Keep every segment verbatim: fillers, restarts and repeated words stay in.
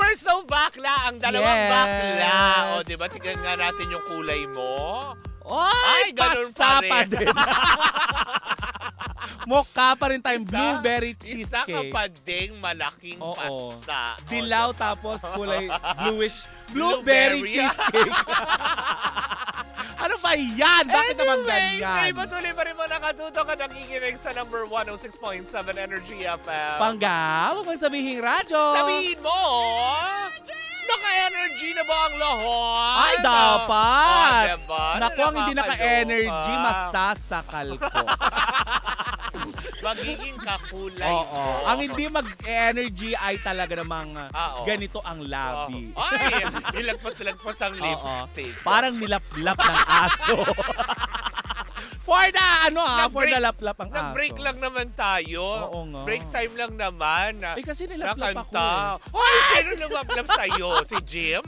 You're so bakla. Ang dalawang Yes. bakla. O, di ba? Tignan nga natin yung kulay mo. Ay, ganun pasa pa pa rin. din. Mukha pa rin tayong Isa- blueberry Isa ka cheesecake. pa ding malaking Oo. pasa. O, Dilaw diba? tapos kulay bluish blueberry Blueberry. cheesecake. Ano ba yan? Bakit naman Anyway, ganyan? patuloy pa rin mo nakatuto ka nakikinig sa number one oh six point seven Energy F M. Pangga, huwag mong sabihin radyo. Sabihin mo, naka-energy na ba ang lahat? Ay, dapat. Oh, diba? Naku, ang hindi Nakakaloka. naka-energy, masasakal ko. Magiging kakulay Oo. ko. Ang hindi mag-energy ay talaga namang uh, Ah, oo. ganito ang labi. Oh. Ay, nilagpas-lagpas ang Oo. lipstick. Parang nilap-lap ng aso. For the, ano ah, for Nag-break- the lap-lap ang aso. Nag-break lang naman tayo. Oo nga. Break time lang naman. Eh, kasi nilap-lap ako Nakanta. Hoy, sino lumap-lap sa'yo? Si Jim?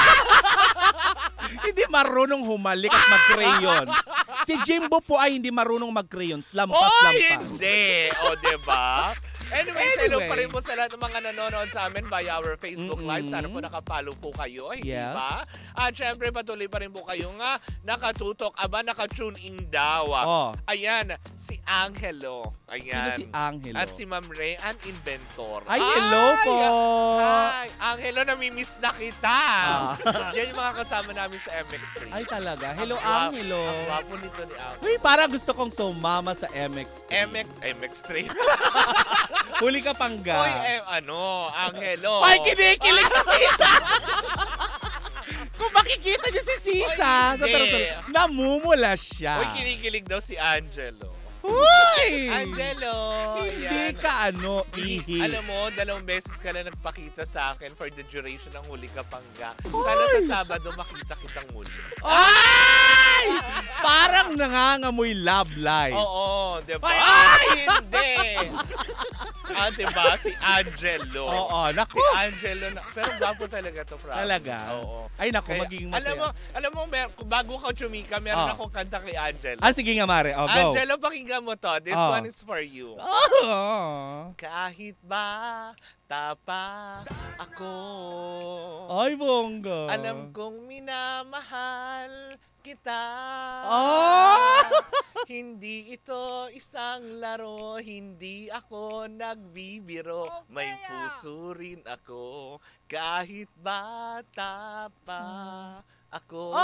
Hindi marunong humalik at mag-crayons. Si Jimbo po ay hindi marunong mag-crayons. Oh, Lampas-lampas. hindi. O, diba? Anyway, hello Anyway. pa rin po sa lahat ng mga nanonood sa amin via our Facebook Mm-mm. Live. Sana po nakapalo po kayo, hindi Yes. ba? At syempre, patuloy pa rin po kayo nga nakatutok, aba nakatune in daw. Oh. Ayan, si Angelo. Sino Ayan. si Angelo? At si Ma'am Ray, an inventor. Ay, hello po. Hi, Angelo, namimiss na kita. Ah. Yan yung mga kasama namin sa M X three. Ay, talaga. Hello, Ang gwa- Angelo. Ang gwapo nito ni Angelo. Uy, parang gusto kong sumama sa M X. M X, M X three. Huli ka pangga. Hoy, eh, ano, Angelo. Ay, kinikilig sa sisa! Kung makikita niyo si Sisa, Oy, sa hindi. tarong namumula siya. Hoy, kinikilig daw si Angelo. Uy! Angelo! Hindi Yan. ka ano, Hindi- ihi. Alam mo, dalawang beses ka na nagpakita sa akin for the duration ng huli ka pangga. Sana sa Sabado makita kitang muli. Ay! Parang nangangamoy love life. Oo, di ba? Ay! Ay, hindi! Ah, di ba? Si Angelo. Oo, naku. Si Angelo. Na, pero gwapo talaga to, promise. Talaga? Oo. Ay, naku, Kaya, magiging masaya. Alam mo, alam mo mer bago ka chumika, meron Oh. akong kanta kay Angelo. Ah, sige nga, Mare. Oh, go. Angelo, pakinggan mo to. This Oh. one is for you. Oh. Kahit ba tapa ako, Ay, bongga. alam kong minamahal kita. Oh! Hindi ito isang laro, hindi ako nagbibiro. May puso rin ako, kahit bata pa ako.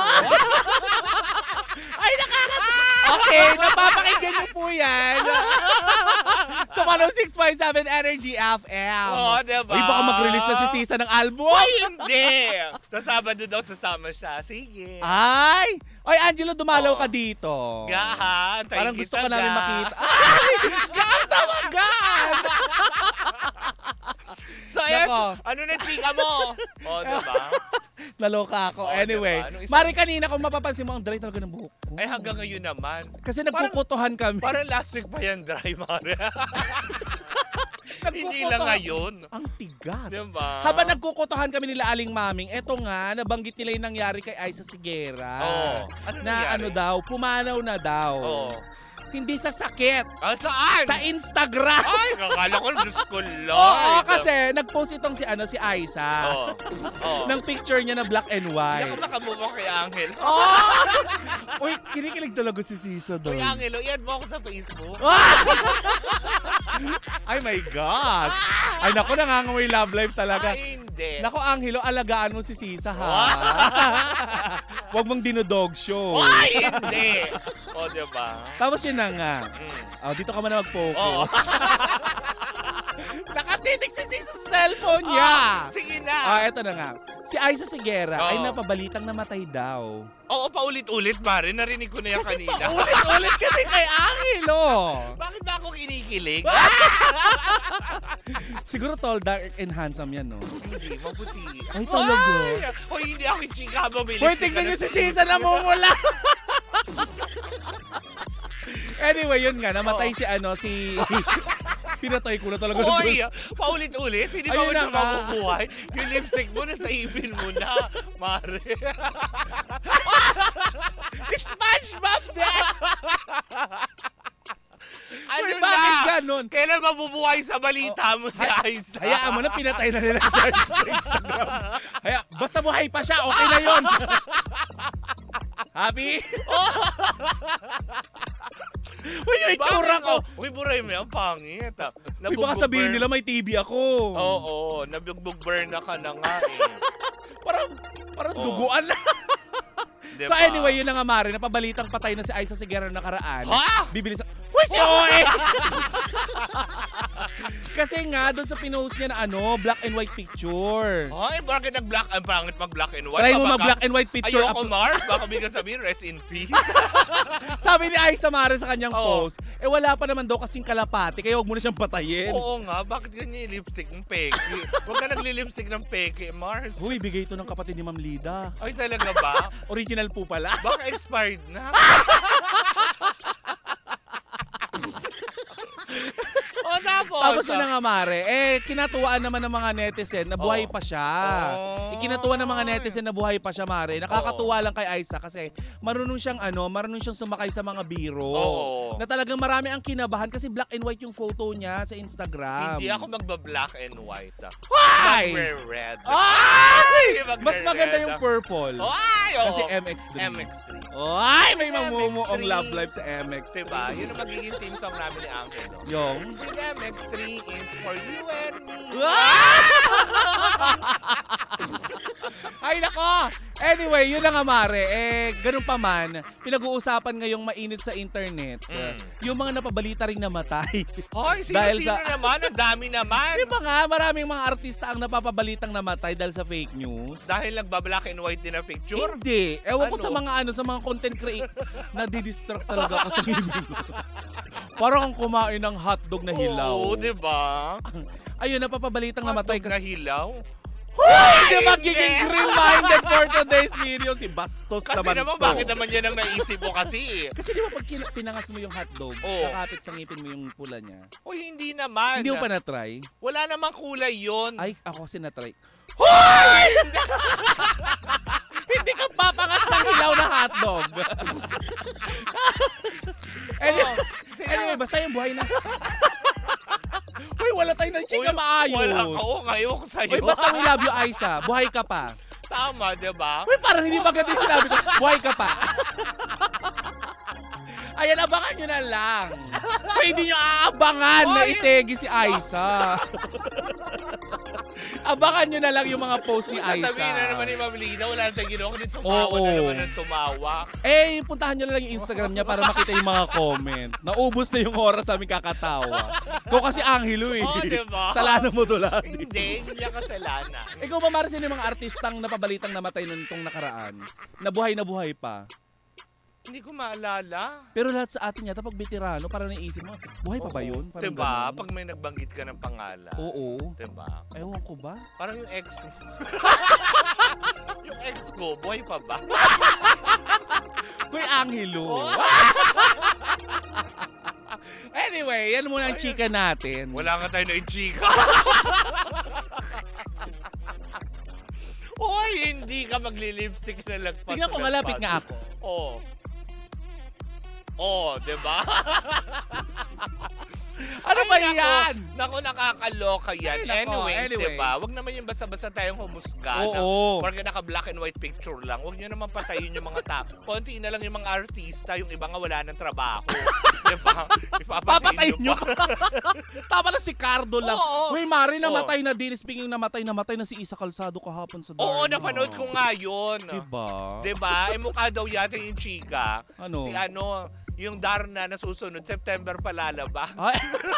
Ay, nakakatawa. Okay, napapakinggan niyo po yan. Sa one oh six point seven Energy F M. Oo, diba? Uy, baka mag-release na si Sisa ng album. Ay, hindi! Sa Sabado daw sasama siya. Sige. Ay! Ay, Angelo, dumalaw Oo. ka dito. Gahan, tayo Parang gusto kita, ka namin ga. makita. Ay! Gaan tawagan! So, ayan, Nako. ano na chika mo? O, diba? Naloka ako. Oo, Anyway, diba? Anong isang- Mari, kanina kung mapapansin mo, ang dry talaga ng buhok ko. Ay, hanggang ngayon naman. Kasi nagpuputuhan kami. Parang last week pa yan, dry, Mare. Hindi lang Nagkukutuhan- ngayon. Ang tigas. Diba? Habang nagkukutuhan kami nila Aling Maming, eto nga, nabanggit nila yung nangyari kay Aiza Sigera. Oo. Ano na nangyari? ano daw, pumanaw na daw. Oo. Hindi sa sakit. Ah, saan? Sa Instagram. Ay, kakala ko, Diyos ko, Lord. Oo, kasi nag-post itong si ano si Aiza. Oo. Oo. Ng picture niya na black and Hindi white. ako makamove on kay Angel. Oh! Uy, kinikilig talaga si Sisa doon. Uy, Angelo, i-add mo ako sa Facebook. Ay my gosh. Ay naku, nangangamoy love life talaga. Ay, hindi. Naku, Angelo, alagaan mo si Sisa ha. Huwag mong dinodog show. Ay, hindi. O, diba? Tapos yun na nga. Mm. Oh, dito ka man na Oo. mag-focus. Nakatitig si Sisa sa cellphone niya. Oh, sige na. Ah, eto na nga. Si Aiza Sigera ay Oo. napabalitang namatay daw. Oo, paulit-ulit, Mare. Narinig ko na yan Kasi kanina. paulit-ulit kasi kay Angelo. Bakit ba ako kinikilig? Siguro tall, dark, and handsome yan, no? Hindi, mabuti. Ay, talaga? Ay, Hoy, hindi ako yung chika habang may Hoy, lipstick tignan ka niyo na si sa Sisa na mumula. Anyway, yun nga, namatay Oo. si ano, si... Pinatay ko na talaga. Hoy, paulit-ulit. Hindi ba Ayun mo na siya nga. mabubuhay? Yung lipstick mo, nasa ipin mo na, Mare. SpongeBob din! Ano Uy, na? bakit nun. Kailan mabubuhay sa balita mo si Aiza? Hayaan mo na, pinatay na nila sa Instagram. Haya, basta buhay pa siya, okay na yun. Happy? Uy, yung itsura ko. Uy, buray mo yan, pangit. ah. Uy, baka sabihin nila may T V ako. Oo, nabugbog-burn na ka na nga eh. Parang, parang Oo. duguan na. Diba? So anyway, yun na nga Mare, napabalitang patay na si Aiza Sigera nakaraan. Ha? Bibili sa... Uy, si Oe! Kasi nga, doon sa pinost niya na ano, black and white picture. Ay, bakit nag-black? Ang pangit mag-black and white. Try mo Baka- mag-black and white picture. Ayoko, up- Mars. Baka bigla sabihin, rest in peace. Sabi ni Aiza Mare sa kanyang Oo. post, eh wala pa naman daw kasing kalapati, kaya huwag mo na siyang patayin. Oo nga, bakit ganyan yung lipstick ng peke? Huwag ka nagli-lipstick ng peke, Mars. Uy, bigay ito ng kapatid ni Ma'am Lida. Ay, talaga ba? Original po pala. Baka expired na. O tapos? Tapos yun na nga Mare, eh kinatuwaan naman ng mga netizen na buhay Oo. pa siya. Oh. Ikinatuwa ng mga netizen na buhay pa siya Mare. Nakakatuwa lang kay Aiza kasi marunong siyang ano, marunong siyang sumakay sa mga biro. Oo. Na talagang marami ang kinabahan kasi black and white yung photo niya sa Instagram. Hindi ako magba-black and white. ah. Why? Mag-red. Ay! Mag-red. Mas maganda yung purple. Ay, oo. Kasi M X three. M X three. Ay, may M X mamumuong three. love life sa M X three. Diba? Yun ang magiging theme song namin ni Angel. No? Yung? With M X three, it's for you and me. Ay nako! Anyway, yun na nga Mare. Eh, ganun pa man, pinag-uusapan ngayong mainit sa internet. Mm. Yung mga napabalita ring namatay. Hoy, Dahil sino-sino sa- naman? Ang dami naman. Di ba nga, maraming mga artista ang napapabalitang namatay dahil sa fake news. Dahil nagba-black and white din na picture? Hindi. Ewan ko Ano? sa mga ano, sa mga content creator. Nadidistract talaga ako sa ngibig ko. Parang ang kumain ng hotdog na hilaw. Oo, diba? Ayun, napapabalitang namatay Hotdog na kasi. hilaw? Hindi magiging green-minded for today's video. Si Bastos Kasi naman naman, to. bakit naman yan ang naisip mo kasi? Kasi di ba pag kin- pinangas mo yung hotdog, Oo. kakapit sa ngipin mo yung pula niya. Uy, hindi naman. Hindi mo pa na-try? Wala namang kulay yon. Ay, ako kasi na-try. Hoy! Hindi ka papangas ng hilaw na hotdog. anyway, Sino? anyway, basta yung buhay na. Uy, wala tayo ng chika Uy, maayos. Wala ka. Oo, ngayon ko sa'yo. Uy, basta we love you, Aiza. Buhay ka pa. Tama, diba? Uy, parang hindi maganda yung sinabi ko. Buhay ka pa. Ayan, abangan nyo na lang. Uy, hindi nyo aabangan na Uy! itegi si Aiza. Abangan nyo na lang yung mga post ni Aiza. Sasabihin na naman ni Ma'am Lina, wala na tayong ginawa, kundi tumawa Oo. na naman ng tumawa. Eh, puntahan nyo na lang yung Instagram niya para makita yung mga comment. Naubos na yung oras namin kakatawa. Ikaw kasi Angelo eh. Oo, diba? Salanan mo to lahat. Hindi, hindi niya kasalanan. Ikaw ba, Maricel, yung mga artistang napabalitang namatay nung tong nakaraan? Nabuhay na buhay pa. Hindi ko maalala. Pero lahat sa atin yata, pag veterano, parang naisip mo, buhay pa ba yun? Parang Diba? ganun. Pag may nagbanggit ka ng pangalan. Oo. Diba? Ewan ko ba? Parang yung ex mo. Yung ex ko, boy pa ba? Kuy Angelo. Anyway, yan muna ang chika natin. Wala nga tayo na chika. Hoy, hindi ka magli-lipstick na lagpas. Tingnan ko, sa malapit lagpas. nga ako. Oo. Oo, diba? Ano ba yan? Naku, nakakaloka yan. Ay, nako, Anyways, anyway. diba? Wag naman yung basta-basta tayong humusga. Oo. Porque naka-black and white picture lang. Huwag nyo naman patayin yung mga tao. Konti na lang yung mga artista, yung iba nga wala ng trabaho. diba? Papatayin nyo pa. Tama na si Cardo lang. Oo. Uy, Mari, namatay na din. Speaking namatay, namatay na si Isa Calzado kahapon sa Darna. Oo, napanood ko nga yun. Diba? Diba? Eh, mukha daw yata yung chika. Ano? Si ano, yung Darna na susunod, September pa lalabas. Ay.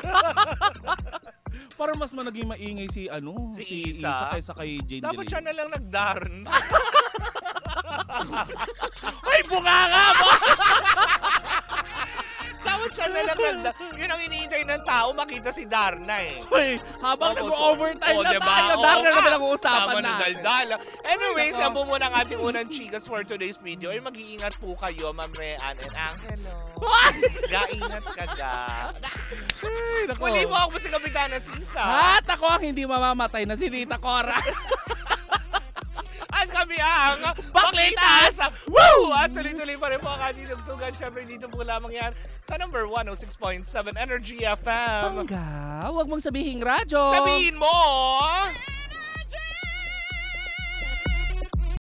Parang mas managing maingay si ano, Si Isa? kaysa kay Jane Dapat Delay. siya na lang nag-Darna. Ay, bunganga mo! Dapat siya na lang nag Yun ang iniintay ng tao, makita si Darna eh. Uy, habang Oo, nag-overtime so- na oh, diba? tayo, Oo Darna na nga. pinag-uusapan Tama na natin. daldala. Anyways, Ay, yan nako. po muna ang ating unang chikas for today's video. Ay, mag-iingat po kayo, Ma'am Rean and Angelo. Ga-ingat ka ga. Ay, nako. Muli mo ako si Kapitana Sisa. At ako ang hindi mamamatay na si Tita Cora. At kami kayang Baklitas! Baklitas! Woo! At tuloy-tuloy pa rin po ang ating tugtugan. Siyempre, dito po lamang yan sa number one oh six point seven Energy F M. Pangga, huwag mong sabihin radyo. Sabihin mo!